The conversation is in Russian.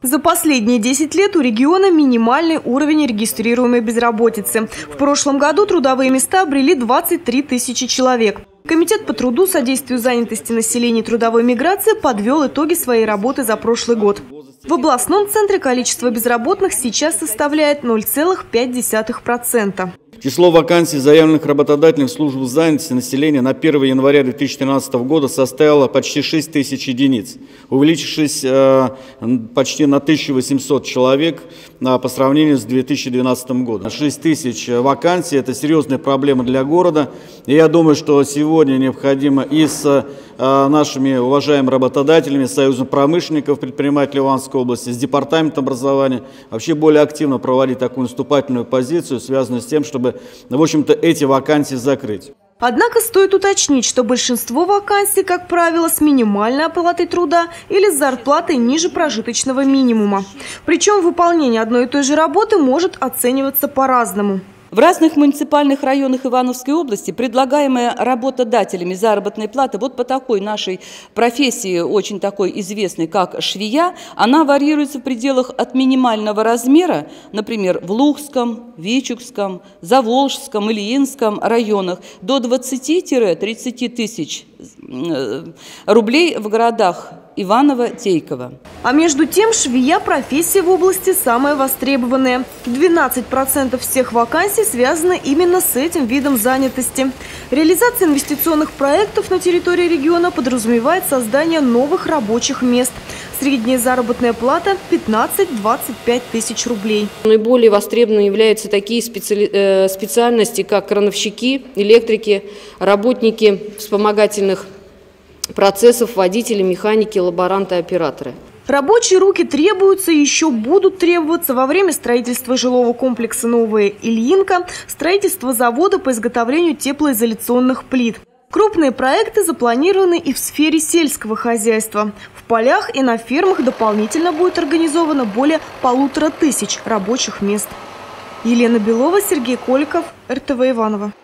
За последние 10 лет у региона минимальный уровень регистрируемой безработицы. В прошлом году трудовые места обрели 23 тысячи человек. Комитет по труду, содействию занятости населения и трудовой миграции подвел итоги своей работы за прошлый год. В областном центре количество безработных сейчас составляет 0,5%. Число вакансий, заявленных работодателем в службу занятости населения на 1 января 2013 года составило почти 6 тысяч единиц, увеличившись почти на 1800 человек по сравнению с 2012 годом. 6 тысяч вакансий – это серьезная проблема для города. И я думаю, что сегодня необходимо и с нашими уважаемыми работодателями, Союзом промышленников, предпринимателей Ивановской области, с Департаментом образования вообще более активно проводить такую наступательную позицию, связанную с тем, чтобы, в общем-то, эти вакансии закрыть. Однако стоит уточнить, что большинство вакансий, как правило, с минимальной оплатой труда или с зарплатой ниже прожиточного минимума. Причем выполнение одной и той же работы может оцениваться по-разному. В разных муниципальных районах Ивановской области предлагаемая работодателями заработная плата вот по такой нашей профессии, очень такой известной, как швея, она варьируется в пределах от минимального размера, например, в Лухском, Вичугском, Заволжском, Ильинском районах, до 20-30 тысяч рублей в городах Иваново-Тейково. А между тем, швея – профессия в области самая востребованная. 12% всех вакансий связаны именно с этим видом занятости. Реализация инвестиционных проектов на территории региона подразумевает создание новых рабочих мест. Средняя заработная плата – 15-25 тысяч рублей. Наиболее востребованными являются такие специальности, как крановщики, электрики, работники вспомогательных процессов, водители, механики, лаборанты, операторы. Рабочие руки требуются и еще будут требоваться во время строительства жилого комплекса «Новая Ильинка», строительства завода по изготовлению теплоизоляционных плит. Крупные проекты запланированы и в сфере сельского хозяйства. В полях и на фермах дополнительно будет организовано более 1500 рабочих мест. Елена Белова, Сергей Коликов, РТВ Иваново.